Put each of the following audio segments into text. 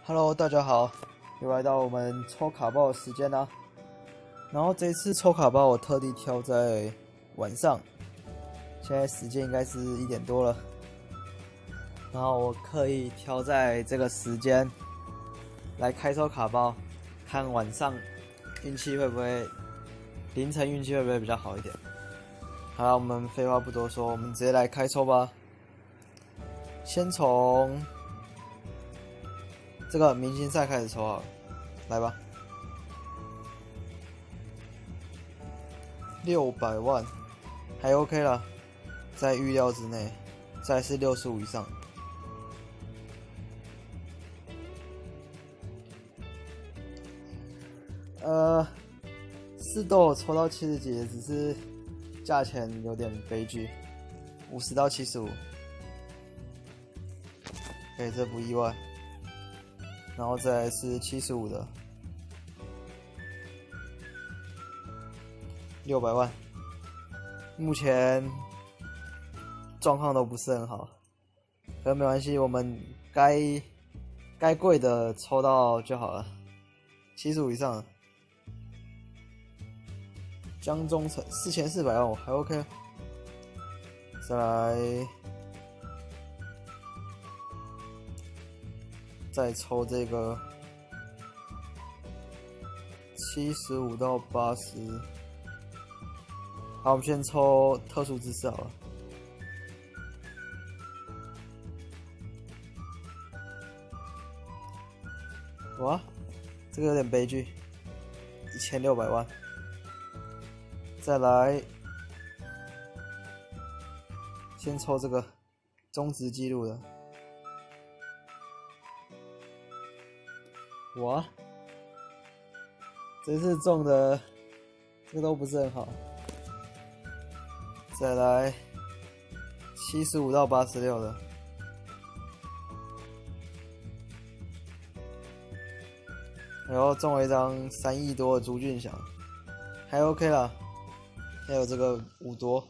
Hello， 大家好，又来到我们抽卡包的时间啦。然后这一次抽卡包我特地挑在晚上，现在时间应该是1点多了。然后我刻意挑在这个时间来开抽卡包，看晚上运气会不会，凌晨运气会不会比较好一点。好了，我们废话不多说，我们直接来开抽吧。先从这个明星赛开始抽好了，来吧。600万，还 OK 啦，在预料之内。再来是65以上。4斗抽到70几，只是价钱有点悲剧，50到75。这不意外。然后再来是75的600万，目前状况都不是很好，可没关系，我们该贵的抽到就好了。75以上，江中诚4400万，我还 OK。再来。再抽这个75到80，好，我们先抽特殊姿势好了。哇，这个有点悲剧，1600万。再来，先抽这个中职纪录的。哇，这次中的这个都不是很好。再来75到86的，然后中了一张3亿多的朱俊祥，还 OK 啦。还有这个5多，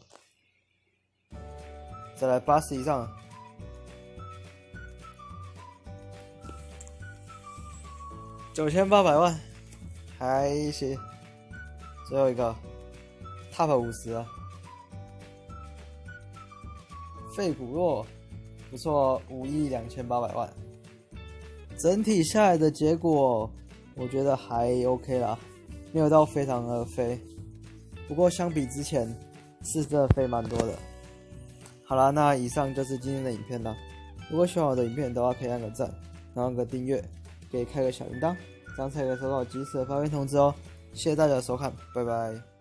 再来80以上。9800万，还行。最后一个 Top 50啊，费古洛，不错，5亿2800万。整体下来的结果，我觉得还 OK 啦，没有到非常的飞。不过相比之前，是真的飞蛮多的。好啦，那以上就是今天的影片啦。如果喜欢我的影片的话，可以按个赞，然后按个订阅。可以开个小铃铛，这样才可以收到及时的发片通知哦。谢谢大家的收看，拜拜。